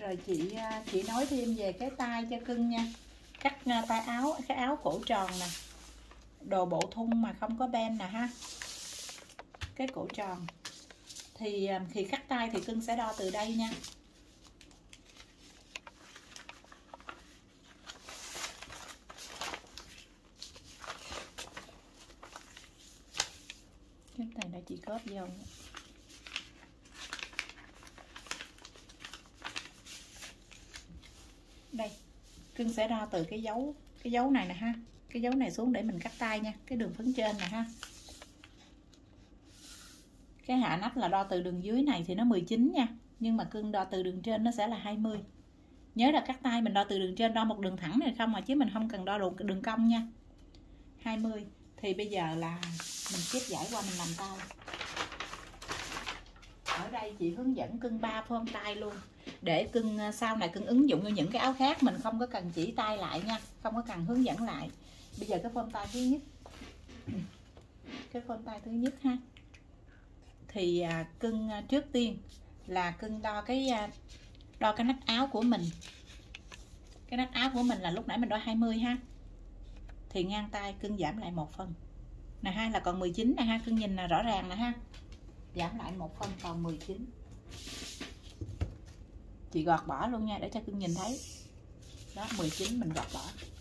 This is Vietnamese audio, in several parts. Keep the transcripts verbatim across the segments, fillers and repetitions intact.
Rồi chị chị nói thêm về cái tay cho cưng nha. Cắt tay áo, cái áo cổ tròn nè, đồ bộ thun mà không có ben nè ha, cái cổ tròn. Thì khi cắt tay thì cưng sẽ đo từ đây nha. Cái tay đã chị cóp vô. Đây, cưng sẽ đo từ cái dấu cái dấu này nè ha, cái dấu này xuống để mình cắt tay nha, cái đường phấn trên nè ha. Cái hạ nách là đo từ đường dưới này thì nó mười chín nha, nhưng mà cưng đo từ đường trên nó sẽ là hai mươi. Nhớ là cắt tay mình đo từ đường trên, đo một đường thẳng này không mà, chứ mình không cần đo đường, đường cong nha. hai mươi. Thì bây giờ là mình tiếp giải qua mình làm tay. Ở đây chị hướng dẫn cưng ba phơm tay luôn, để cưng sau này cưng ứng dụng cho những cái áo khác, mình không có cần chỉ tay lại nha, không có cần hướng dẫn lại. Bây giờ cái phơm tay thứ nhất, cái phơm tay thứ nhất ha, thì à, cưng à, trước tiên là cưng đo cái à, đo cái nách áo của mình. Cái nách áo của mình là lúc nãy mình đo hai mươi ha, thì ngang tay cưng giảm lại một phân nè ha, là còn mười chín nè ha, cưng nhìn là rõ ràng nè ha, giảm lại một phân còn mười chín. Chị gọt bỏ luôn nha để cho cưng nhìn thấy đó, mười chín mình gọt bỏ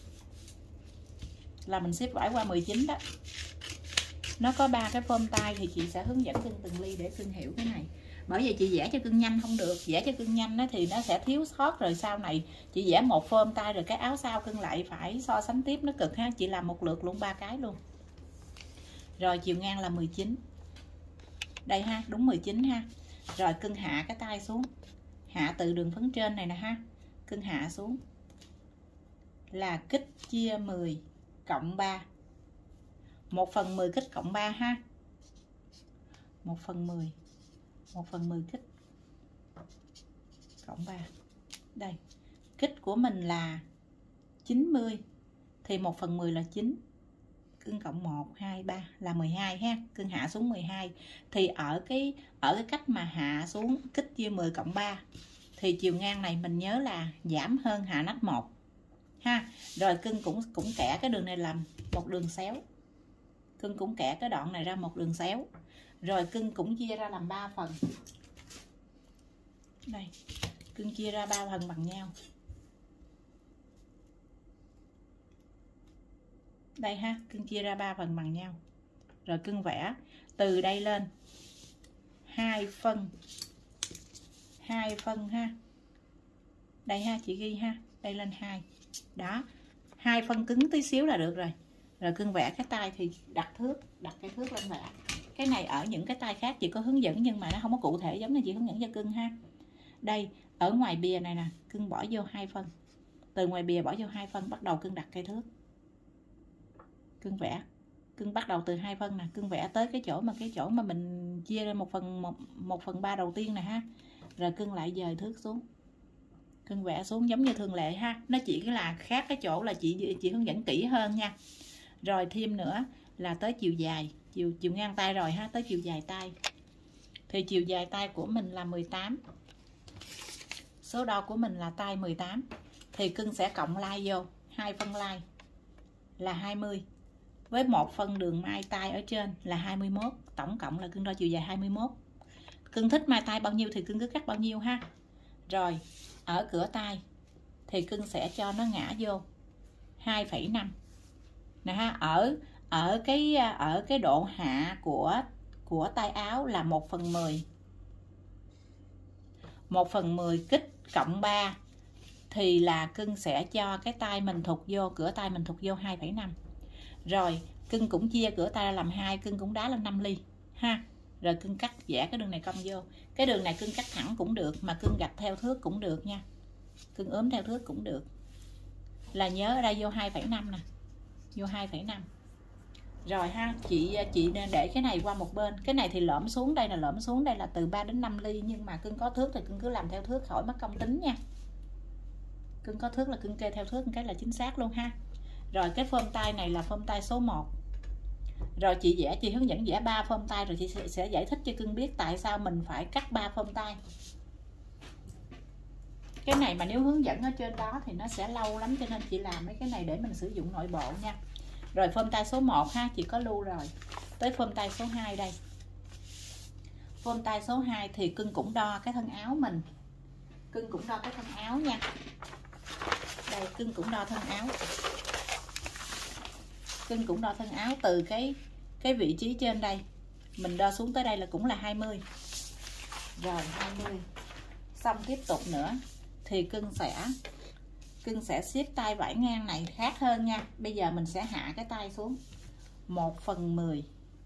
là mình xếp vải qua mười chín đó. Nó có ba cái phơm tay thì chị sẽ hướng dẫn cưng từng ly để cưng hiểu cái này. Bởi vì chị vẽ cho cưng nhanh không được, vẽ cho cưng nhanh đó thì nó sẽ thiếu sót, rồi sau này chị vẽ một phơm tay rồi cái áo sau cưng lại phải so sánh tiếp, nó cực ha. Chị làm một lượt luôn ba cái luôn. Rồi chiều ngang là mười chín đây ha, đúng mười chín ha. Rồi cưng hạ cái tay xuống, hạ từ đường phấn trên này nè ha, cưng hạ xuống là kích chia mười cộng ba, một phần mười kích cộng ba ha, một phần mười, một phần mười kích cộng ba. Đây, kích của mình là chín mươi thì một phần mười là chín, cưng cộng một, hai, ba là mười hai ha, cưng hạ xuống mười hai. Thì ở cái ở cái cách mà hạ xuống kích chia mười cộng ba thì chiều ngang này mình nhớ là giảm hơn hạ nách một ha. Rồi cưng cũng cũng kẻ cái đường này làm một đường xéo, cưng cũng kẻ cái đoạn này ra một đường xéo. Rồi cưng cũng chia ra làm ba phần. Đây, cưng chia ra ba phần bằng nhau. Đây ha, cưng chia ra ba phần bằng nhau. Rồi cưng vẽ từ đây lên hai phân, hai phân ha. Đây ha, chị ghi ha, đây lên hai. Đó, hai phân cứng tí xíu là được rồi. Rồi cưng vẽ cái tay thì đặt thước, đặt cái thước lên vẽ. Cái này ở những cái tay khác chị có hướng dẫn nhưng mà nó không có cụ thể giống như chị hướng dẫn cho cưng ha. Đây, ở ngoài bìa này nè, cưng bỏ vô hai phân. Từ ngoài bìa bỏ vô hai phân, bắt đầu cưng đặt cây thước. Cưng vẽ, cưng bắt đầu từ hai phân nè, cưng vẽ tới cái chỗ mà cái chỗ mà mình chia ra một phần một, một phần ba đầu tiên nè ha. Rồi cưng lại dời thước xuống, cưng vẽ xuống giống như thường lệ ha. Nó chỉ là khác cái chỗ là chị chị hướng dẫn kỹ hơn nha. Rồi thêm nữa là tới chiều dài, chiều chiều ngang tay rồi ha, tới chiều dài tay. Thì chiều dài tay của mình là mười tám. Số đo của mình là tay mười tám. Thì cưng sẽ cộng lai vô, hai phân lai là hai mươi. Với một phân đường mai tay ở trên là hai mươi mốt, tổng cộng là cưng đo chiều dài hai mươi mốt. Cưng thích mai tay bao nhiêu thì cưng cứ cắt bao nhiêu ha. Rồi ở cửa tay thì cưng sẽ cho nó ngã vô hai phẩy năm nè ha. Ở ở cái ở cái độ hạ của của tay áo là một phần mười. một phần mười kích cộng ba thì là cưng sẽ cho cái tay mình thụt vô, cửa tay mình thụt vô hai phẩy năm. Rồi cưng cũng chia cửa tay ra làm hai, cưng cũng đá lên năm ly ha. Rồi cưng cắt vẽ cái đường này cong vô. Cái đường này cưng cắt thẳng cũng được, mà cưng gạch theo thước cũng được nha, cưng ốm theo thước cũng được. Là nhớ ở đây vô hai phẩy năm nè, vô hai phẩy năm. Rồi ha, chị chị để cái này qua một bên. Cái này thì lõm xuống, đây là lõm xuống, đây là từ ba đến năm ly. Nhưng mà cưng có thước thì cưng cứ làm theo thước, khỏi mất công tính nha. Cưng có thước là cưng kê theo thước cái là chính xác luôn ha. Rồi cái phơm tay này là phơm tay số một. Rồi chị vẽ, chị hướng dẫn vẽ ba phơm tay, rồi chị sẽ, sẽ giải thích cho cưng biết tại sao mình phải cắt ba phơm tay. Cái này mà nếu hướng dẫn ở trên đó thì nó sẽ lâu lắm, cho nên chị làm mấy cái này để mình sử dụng nội bộ nha. Rồi phơm tay số một ha, chị có lưu rồi. Tới phơm tay số hai đây. Phơm tay số hai thì cưng cũng đo cái thân áo mình. Cưng cũng đo cái thân áo nha. Đây, cưng cũng đo thân áo. Cưng cũng đo thân áo từ cái cái vị trí trên đây. Mình đo xuống tới đây là cũng là hai mươi. Rồi hai mươi. Xong tiếp tục nữa thì cưng sẽ cưng sẽ xếp tay vải ngang này khác hơn nha. Bây giờ mình sẽ hạ cái tay xuống một phần mười.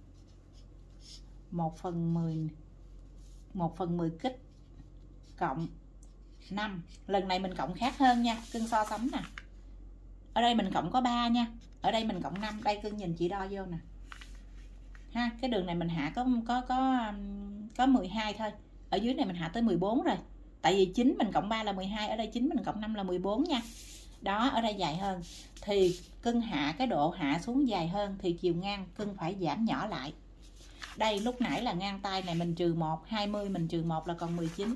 một phần mười. một phần mười kích cộng năm. Lần này mình cộng khác hơn nha, cưng so sánh nè. Ở đây mình cộng có ba nha, ở đây mình cộng năm. Đây cưng nhìn chị đo vô nè. Ha, cái đường này mình hạ có có có có mười hai thôi. Ở dưới này mình hạ tới mười bốn rồi. Tại vì chín mình cộng ba là mười hai, ở đây chín mình cộng năm là mười bốn nha. Đó, ở đây dài hơn thì cưng hạ cái độ hạ xuống dài hơn thì chiều ngang cưng phải giảm nhỏ lại. Đây lúc nãy là ngang tay này mình trừ một, hai mươi mình trừ một là còn mười chín.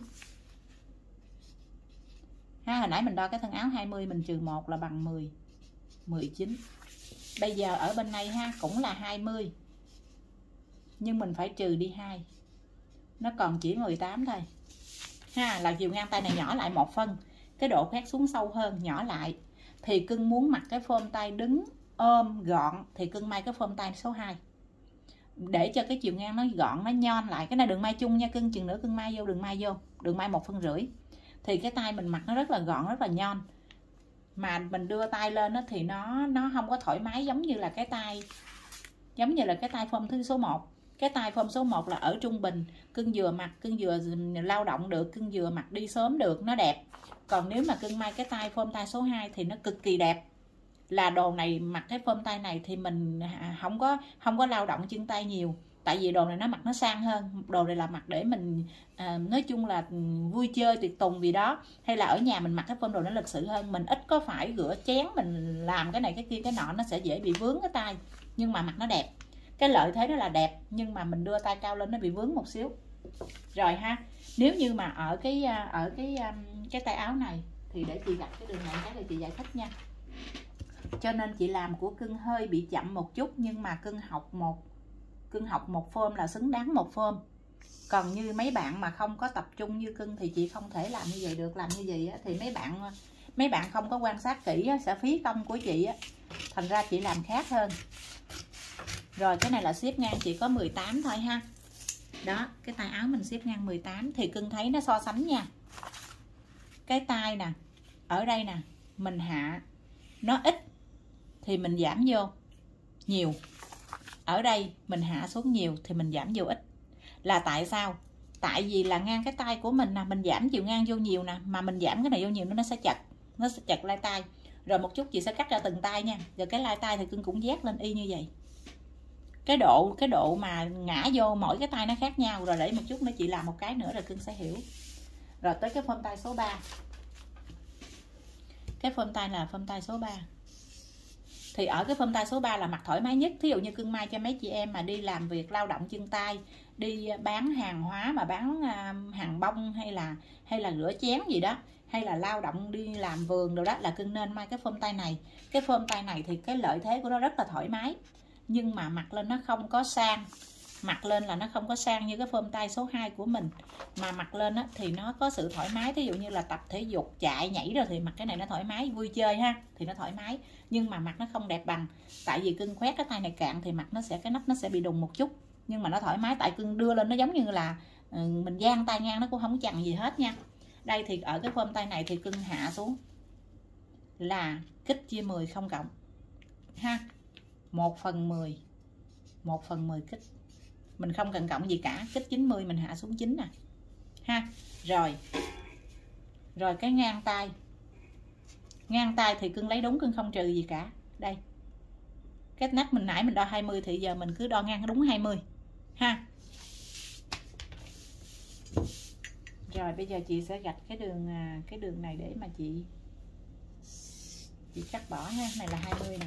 Ha, hồi nãy mình đo cái thân áo hai mươi mình trừ một là bằng mười, mười chín. Bây giờ ở bên này ha cũng là hai mươi. Nhưng mình phải trừ đi hai. Nó còn chỉ mười tám thôi. Ha, là chiều ngang tay này nhỏ lại một phân. Cái độ khoét xuống sâu hơn, nhỏ lại. Thì cưng muốn mặc cái phơm tay đứng ôm gọn thì cưng may cái phơm tay số hai. Để cho cái chiều ngang nó gọn, nó nhon lại. Cái này đừng may chung nha cưng, chừng nữa cưng may vô, đừng may vô, đừng may một phân rưỡi. Thì cái tay mình mặc nó rất là gọn, rất là nhon. Mà mình đưa tay lên đó thì nó nó không có thoải mái giống như là cái tay giống như là cái tay phơm thứ số một. Cái tay phơm số một là ở trung bình, cưng vừa mặc, cưng vừa lao động được, cưng vừa mặc đi sớm được, nó đẹp. Còn nếu mà cưng may cái tay phơm tay số hai thì nó cực kỳ đẹp. Là đồ này mặc cái phơm tay này thì mình không có không có lao động chân tay nhiều. Tại vì đồ này nó mặc nó sang hơn. Đồ này là mặc để mình à, nói chung là vui chơi tiệc tùng gì đó, hay là ở nhà mình mặc cái phơm đồ nó lịch sự hơn. Mình ít có phải rửa chén, mình làm cái này cái kia cái nọ, nó sẽ dễ bị vướng cái tay. Nhưng mà mặc nó đẹp. Cái lợi thế đó là đẹp, nhưng mà mình đưa tay cao lên nó bị vướng một xíu. Rồi ha, nếu như mà ở cái ở cái cái tay áo này thì để chị gạch cái đường này cái để chị giải thích nha. Cho nên chị làm của cưng hơi bị chậm một chút, nhưng mà cưng học một cưng học một phơm là xứng đáng một phơm. Còn như mấy bạn mà không có tập trung như cưng thì chị không thể làm như vậy được. Làm như vậy thì mấy bạn mấy bạn không có quan sát kỹ sẽ phí công của chị. Thành ra chị làm khác hơn. Rồi cái này là xếp ngang chỉ có mười tám thôi ha. Đó, cái tay áo mình xếp ngang mười tám thì cưng thấy nó so sánh nha. Cái tay nè, ở đây nè, mình hạ nó ít thì mình giảm vô nhiều. Ở đây mình hạ xuống nhiều thì mình giảm vô ít. Là tại sao? Tại vì là ngang cái tay của mình nè, mình giảm chiều ngang vô nhiều nè, mà mình giảm cái này vô nhiều nó sẽ chặt, nó sẽ chặt lai tay. Rồi một chút chị sẽ cắt ra từng tay nha. Rồi cái lai tay thì cưng cũng vét lên y như vậy. Cái độ cái độ mà ngã vô mỗi cái tay nó khác nhau. Rồi để một chút nữa chị làm một cái nữa rồi cưng sẽ hiểu. Rồi tới cái phơm tay số ba. Cái phơm tay là phơm tay số ba. Thì ở cái phơm tay số ba là mặc thoải mái nhất. Thí dụ như cưng may cho mấy chị em mà đi làm việc lao động chân tay, đi bán hàng hóa mà bán hàng bông hay là hay là rửa chén gì đó, hay là lao động đi làm vườn rồi đó, là cưng nên may cái phơm tay này. Cái phơm tay này thì cái lợi thế của nó rất là thoải mái, nhưng mà mặc lên nó không có sang. Mặc lên là nó không có sang như cái phơm tay số hai của mình. Mà mặc lên á, thì nó có sự thoải mái. Thí dụ như là tập thể dục, chạy, nhảy rồi thì mặc cái này nó thoải mái, vui chơi ha, thì nó thoải mái. Nhưng mà mặc nó không đẹp bằng. Tại vì cưng khoét cái tay này cạn thì mặc nó sẽ cái nắp nó sẽ bị đùng một chút. Nhưng mà nó thoải mái, tại cưng đưa lên nó giống như là mình dang tay ngang, nó cũng không chằng gì hết nha. Đây thì ở cái phơm tay này thì cưng hạ xuống là kích chia mười không cộng ha, một phần mười, một phần mười kích. Mình không cần cộng gì cả, kích chín mươi mình hạ xuống chín nè ha. Rồi rồi cái ngang tay, ngang tay thì cưng lấy đúng, cưng không trừ gì cả. Đây cái nách mình nãy mình đo hai mươi thì giờ mình cứ đo ngang đúng hai mươi ha. Rồi bây giờ chị sẽ gạch cái đường cái đường này để mà chị chị cắt bỏ ha. Này là hai mươi nè.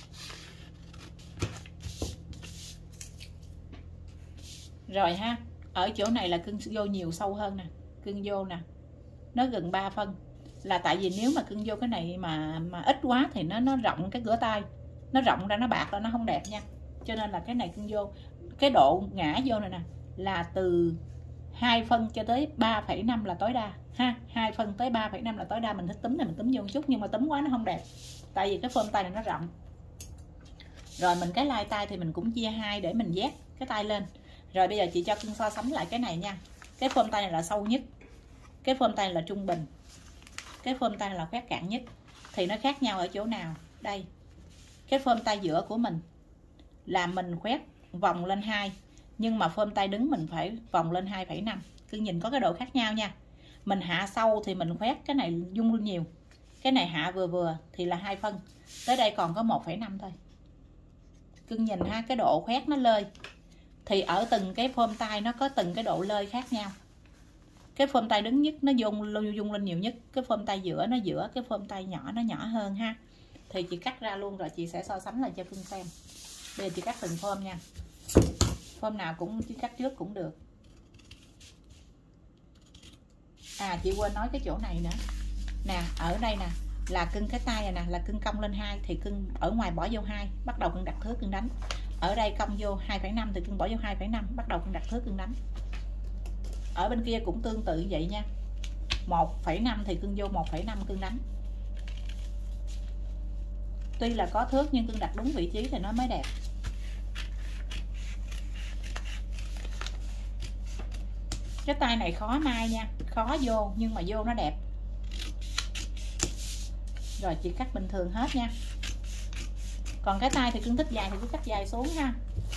Rồi ha, ở chỗ này là cưng vô nhiều sâu hơn nè, cưng vô nè nó gần ba phân, là tại vì nếu mà cưng vô cái này mà mà ít quá thì nó nó rộng cái cửa tay, nó rộng ra nó bạc ra nó không đẹp nha. Cho nên là cái này cưng vô cái độ ngã vô này nè là từ hai phân cho tới ba phẩy năm là tối đa ha, hai phân tới ba phẩy năm là tối đa. Mình thích túm này mình túm vô một chút, nhưng mà túm quá nó không đẹp, tại vì cái phơm tay này nó rộng. Rồi mình cái lai tay thì mình cũng chia hai để mình vét cái tay lên. Rồi bây giờ chị cho cưng so sánh lại cái này nha. Cái phơm tay này là sâu nhất, cái phơm tay này là trung bình, cái phơm tay này là khoét cạn nhất. Thì nó khác nhau ở chỗ nào? Đây, cái phơm tay giữa của mình là mình khoét vòng lên hai, nhưng mà phơm tay đứng mình phải vòng lên hai phẩy năm. Cứ nhìn có cái độ khác nhau nha. Mình hạ sâu thì mình khoét cái này dung lên nhiều, cái này hạ vừa vừa thì là hai phân, tới đây còn có một phẩy năm thôi. Cưng nhìn ha, cái độ khoét nó lơi. Thì ở từng cái phơm tay nó có từng cái độ lơi khác nhau. Cái phơm tay đứng nhất nó dung dung lên nhiều nhất, cái phơm tay giữa nó giữa, cái phơm tay nhỏ nó nhỏ hơn ha. Thì chị cắt ra luôn rồi chị sẽ so sánh lại cho cưng xem. Bây giờ chị cắt từng phơm nha. Phơm nào cũng chị cắt trước cũng được. À chị quên nói cái chỗ này nữa. Nè, ở đây nè là cưng cái tay này nè là cưng cong lên hai thì cưng ở ngoài bỏ vô hai, bắt đầu cưng đặt thước cưng đánh. Ở đây cong vô hai phẩy năm thì cưng bỏ vô hai phẩy năm, bắt đầu cưng đặt thước cưng đánh. Ở bên kia cũng tương tự như vậy nha. một phẩy năm thì cưng vô một phẩy năm cưng đánh. Tuy là có thước nhưng cưng đặt đúng vị trí thì nó mới đẹp. Cái tay này khó mai nha, khó vô nhưng mà vô nó đẹp. Rồi chị cắt bình thường hết nha. Còn cái tay thì cưng thích dài thì cứ cắt dài xuống ha.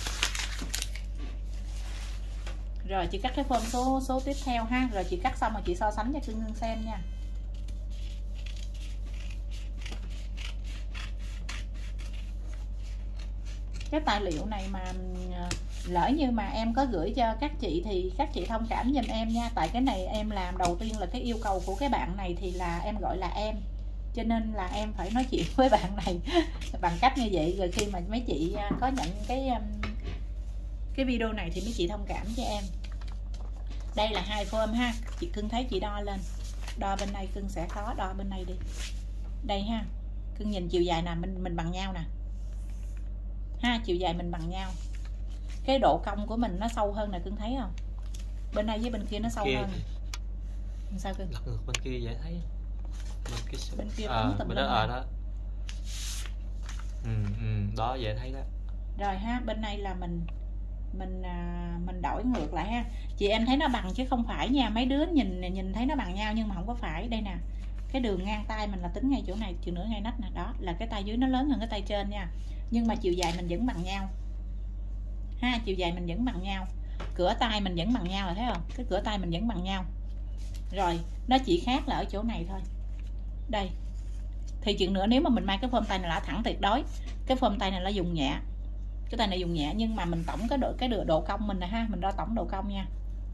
Rồi chị cắt cái phơm số số tiếp theo ha. Rồi chị cắt xong rồi chị so sánh cho cưng xem nha. Cái tài liệu này mà lỡ như mà em có gửi cho các chị thì các chị thông cảm giùm em nha. Tại cái này em làm đầu tiên là cái yêu cầu của cái bạn này thì là em gọi là em, cho nên là em phải nói chuyện với bạn này bằng cách như vậy. Rồi khi mà mấy chị có nhận cái cái video này thì mấy chị thông cảm cho em. Đây là hai phơm ha. Chị cưng thấy chị đo lên, đo bên này cưng sẽ khó, đo bên này đi. Đây ha, cưng nhìn chiều dài nè, mình mình bằng nhau nè ha, chiều dài mình bằng nhau. Cái độ cong của mình nó sâu hơn nè, cưng thấy không? Bên này với bên kia nó sâu kia hơn. Sao cưng? Lật ngược bên kia dễ thấy. Bên kia, bên kia à, bên đó ở đó. Ừ, ừ, đó dễ thấy đó. Rồi ha, bên này là mình mình à, mình đổi ngược lại ha. Chị em thấy nó bằng chứ không phải nha. Mấy đứa nhìn nhìn thấy nó bằng nhau nhưng mà không có phải. Đây nè, cái đường ngang tay mình là tính ngay chỗ này, chừng nữa ngay nách nè. Đó là cái tay dưới nó lớn hơn cái tay trên nha. Nhưng mà chiều dài mình vẫn bằng nhau ha, chiều dài mình vẫn bằng nhau, cửa tay mình vẫn bằng nhau rồi thấy không? Cái cửa tay mình vẫn bằng nhau. Rồi nó chỉ khác là ở chỗ này thôi. Đây thì chuyện nữa nếu mà mình may cái phơm tay này là thẳng tuyệt đối, cái phơm tay này là dùng nhẹ, cái tay này dùng nhẹ, nhưng mà mình tổng cái độ cái độ, độ cong mình nè ha, mình đo tổng độ cong nha,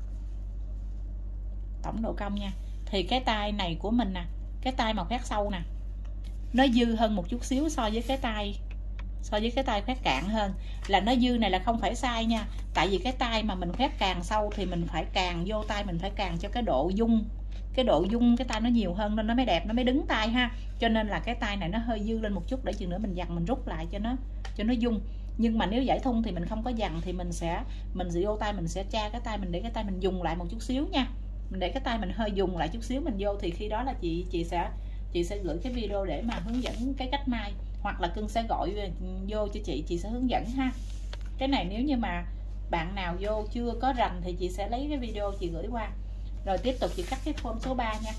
tổng độ cong nha. Thì cái tay này của mình nè, cái tay mà khoét sâu nè, nó dư hơn một chút xíu so với cái tay so với cái tay khoét cạn hơn. Là nó dư này là không phải sai nha, tại vì cái tay mà mình khoét càng sâu thì mình phải càng vô tay, mình phải càng cho cái độ dung, cái độ dung cái tay nó nhiều hơn nên nó mới đẹp, nó mới đứng tay ha. Cho nên là cái tay này nó hơi dư lên một chút, để chừng nữa mình dằn mình rút lại cho nó cho nó dung. Nhưng mà nếu giải thun thì mình không có dằn thì mình sẽ mình sẽ vô tay, mình sẽ tra cái tay mình để cái tay mình dùng lại một chút xíu nha. Mình để cái tay mình hơi dùng lại chút xíu mình vô, thì khi đó là chị chị sẽ chị sẽ gửi cái video để mà hướng dẫn cái cách may, hoặc là cưng sẽ gọi vô cho chị chị sẽ hướng dẫn ha. Cái này nếu như mà bạn nào vô chưa có rành thì chị sẽ lấy cái video chị gửi qua. Rồi tiếp tục chị cắt cái phơm số ba nha.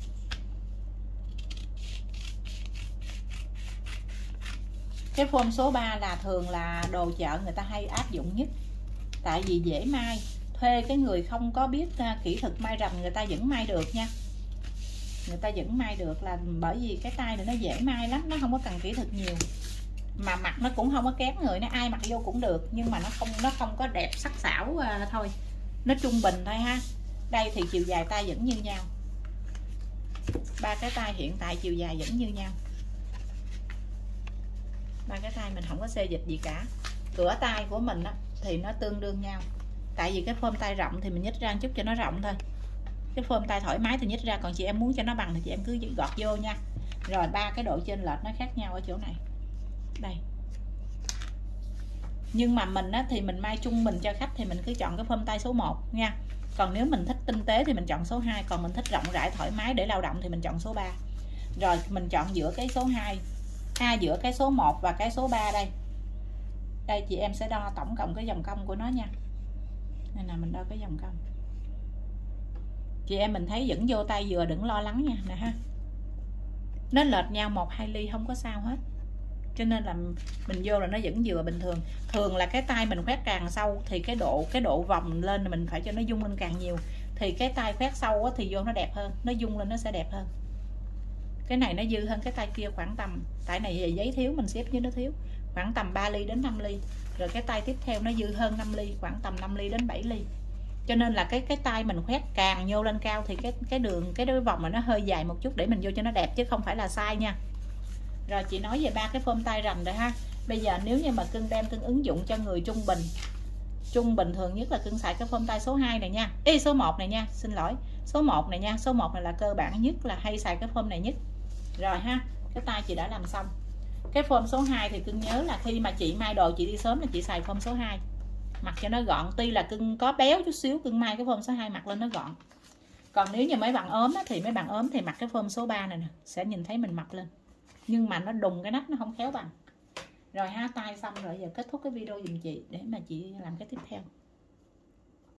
Cái phơm số ba là thường là đồ chợ người ta hay áp dụng nhất, tại vì dễ may. Thuê cái người không có biết kỹ thuật may rành người ta vẫn may được nha, người ta vẫn may được, là bởi vì cái tay này nó dễ may lắm, nó không có cần kỹ thuật nhiều, mà mặc nó cũng không có kém người, nó ai mặc vô cũng được, nhưng mà nó không nó không có đẹp sắc sảo uh, thôi, nó trung bình thôi ha. Đây thì chiều dài tay vẫn như nhau, ba cái tay hiện tại chiều dài vẫn như nhau, ba cái tay mình không có xê dịch gì cả. Cửa tay của mình á, thì nó tương đương nhau, Tại vì cái phôm tay rộng thì mình nhích ra một chút cho nó rộng thôi. Cái phôm tay thoải mái thì nhích ra, còn chị em muốn cho nó bằng thì chị em cứ gọt vô nha. Rồi ba cái độ trên lệch nó khác nhau ở chỗ này. Đây. Nhưng mà mình á, thì mình may trung bình cho khách thì mình cứ chọn cái phôm tay số một nha. Còn nếu mình thích tinh tế thì mình chọn số hai, còn mình thích rộng rãi thoải mái để lao động thì mình chọn số ba. Rồi mình chọn giữa cái số hai, à, giữa cái số một và cái số ba đây. Đây chị em sẽ đo tổng cộng cái vòng cong của nó nha. Đây là mình đo cái vòng cong. Chị em mình thấy vẫn vô tay vừa, đừng lo lắng nha nè ha. Nó lệch nhau một hai ly không có sao hết. Cho nên là mình vô là nó vẫn vừa bình thường. Thường là cái tay mình khoét càng sâu thì cái độ cái độ vòng lên là mình phải cho nó dung lên càng nhiều. Thì cái tay khoét sâu thì vô nó đẹp hơn, nó dung lên nó sẽ đẹp hơn. Cái này nó dư hơn cái tay kia khoảng tầm, tại này về giấy thiếu mình xếp với nó thiếu khoảng tầm ba ly đến năm ly. Rồi cái tay tiếp theo nó dư hơn năm ly, khoảng tầm năm ly đến bảy ly. Cho nên là cái cái tay mình khoét càng nhô lên cao thì cái cái đường cái đôi vòng mà nó hơi dài một chút để mình vô cho nó đẹp chứ không phải là sai nha. Rồi chị nói về ba cái phôm tay rành rồi ha. Bây giờ nếu như mà cưng đem cưng ứng dụng cho người trung bình, trung bình thường nhất là cưng xài cái phôm tay số hai này nha. Ê, số một này nha, xin lỗi. Số một này nha, số một này là cơ bản nhất, là hay xài cái phôm này nhất. Rồi ha, cái tay chị đã làm xong. Cái phôm số hai thì cưng nhớ là khi mà chị may đồ chị đi sớm là chị xài phôm số hai. Mặc cho nó gọn, tuy là cưng có béo chút xíu, cưng may cái phôm số hai mặc lên nó gọn. Còn nếu như mấy bạn ốm á, thì mấy bạn ốm thì mặc cái phôm số ba này nè, sẽ nhìn thấy mình mập lên. Nhưng mà nó đùng cái nách nó không khéo bằng. Rồi ha, tay xong rồi, giờ kết thúc cái video giùm chị để mà chị làm cái tiếp theo.